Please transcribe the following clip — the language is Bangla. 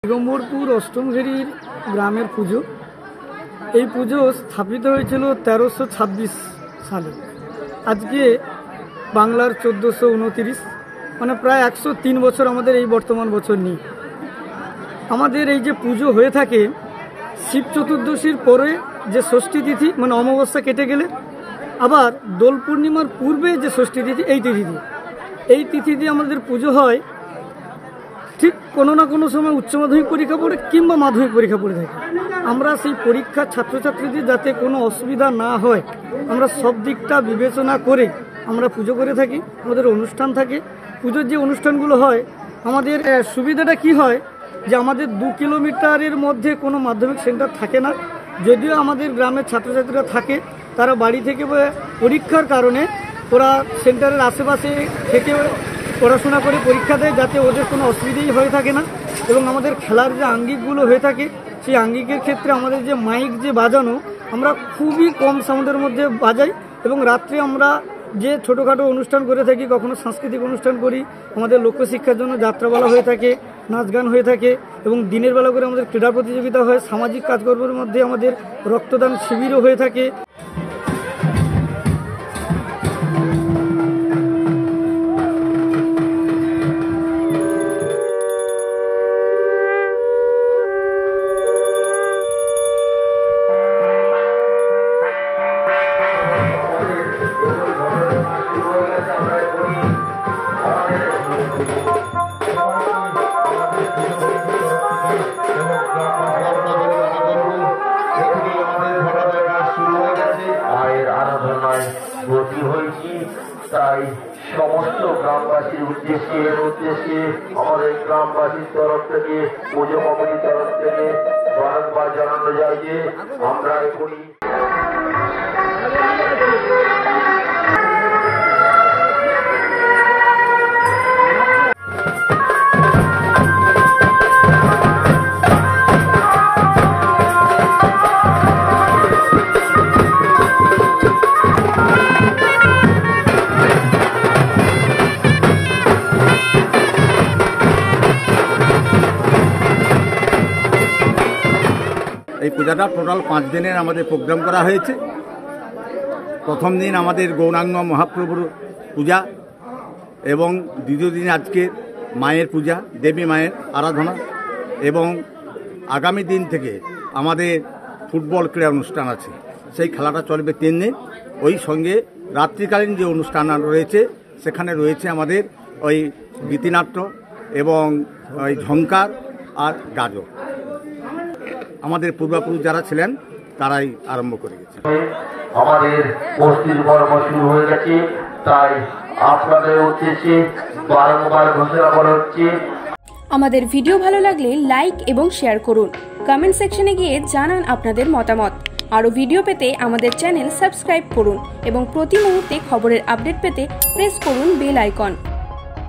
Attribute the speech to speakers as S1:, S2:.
S1: দিগম্বরপুর অষ্টমঘেরির গ্রামের পুজো। এই পুজো স্থাপিত হয়েছিল 1326 সালে। আজকে বাংলার 1429, মানে প্রায় 103 বছর আমাদের এই বর্তমান বছর নিয়ে। আমাদের এই যে পুজো হয়ে থাকে শিব চতুর্দশীর পরে যে ষষ্ঠী তিথি, মানে অমাবস্যা কেটে গেলে, আবার দোল পূর্ণিমার পূর্বে যে ষষ্ঠী তিথি, এই তিথিতে আমাদের পুজো হয়। ঠিক কোনো না কোনো সময় উচ্চ মাধ্যমিক পরীক্ষা পড়ে কিংবা মাধ্যমিক পরীক্ষা পড়ে থাকে। আমরা সেই পরীক্ষার ছাত্রছাত্রীদের যাতে কোনো অসুবিধা না হয়, আমরা সব দিকটা বিবেচনা করে আমরা পুজো করে থাকি। আমাদের অনুষ্ঠান থাকে। পুজোর যে অনুষ্ঠানগুলো হয়, আমাদের সুবিধাটা কি হয় যে আমাদের 2 কিলোমিটারের মধ্যে কোনো মাধ্যমিক সেন্টার থাকে না। যদিও আমাদের গ্রামের ছাত্রছাত্রীরা থাকে, তারা বাড়ি থেকে পরীক্ষার কারণে ওরা সেন্টারের আশেপাশে থেকে পড়াশোনা করে পরীক্ষা দেয়, যাতে ওদের কোনো অসুবিধাই হয়ে থাকে না। এবং আমাদের খেলার যে আঙ্গিকগুলো হয়ে থাকে, সেই আঙ্গিকের ক্ষেত্রে আমাদের যে মাইক যে বাজানো, আমরা খুবই কম সাউন্ডের মধ্যে বাজাই। এবং রাত্রে আমরা যে ছোটোখাটো অনুষ্ঠান করে থাকি, কখনো সাংস্কৃতিক অনুষ্ঠান করি, আমাদের লোকশিক্ষার জন্য যাত্রাপালা হয়ে থাকে, নাচ গান হয়ে থাকে, এবং দিনের বেলা করে আমাদের ক্রীড়া প্রতিযোগিতা হয়। সামাজিক কাজকর্মের মধ্যে আমাদের রক্তদান শিবিরও হয়ে থাকে।
S2: তাই সমস্ত গ্রামবাসীর উদ্দেশ্যে আমাদের গ্রামবাসীর তরফ থেকে, পুজো কমিটির তরফ থেকে বারংবার জানানো যায় যে আমরা এখনই
S3: এই পূজাটা টোটাল 5 দিনের আমাদের প্রোগ্রাম করা হয়েছে। প্রথম দিন আমাদের গৌরাঙ্গ মহাপ্রভুর পূজা, এবং দ্বিতীয় দিন আজকে মায়ের পূজা, দেবী মায়ের আরাধনা, এবং আগামী দিন থেকে আমাদের ফুটবল ক্রীড়া অনুষ্ঠান আছে। সেই খেলাটা চলবে 3 দিন। ওই সঙ্গে রাত্রিকালীন যে অনুষ্ঠান রয়েছে, সেখানে রয়েছে আমাদের ওই গীতিনাট্য এবং ওই ঝঙ্কার আর গাজর। আমাদের পূর্বপুরুষ যারা ছিলেন তারাই আরম্ভ করে গেছে।
S2: আমাদের বস্তির কর্ম শুরু হয়ে গেছে, তাই আপনাদের উদ্দেশ্যে বারংবার ঘোষণা করা হচ্ছে।
S4: আমাদের ভিডিও ভালো লাগলে লাইক এবং শেয়ার করুন। কমেন্ট সেকশনে গিয়ে জানান আপনাদের মতামত। আরও ভিডিও পেতে আমাদের চ্যানেল সাবস্ক্রাইব করুন এবং প্রতি মুহূর্তে খবরের আপডেট পেতে প্রেস করুন বেল আইকন।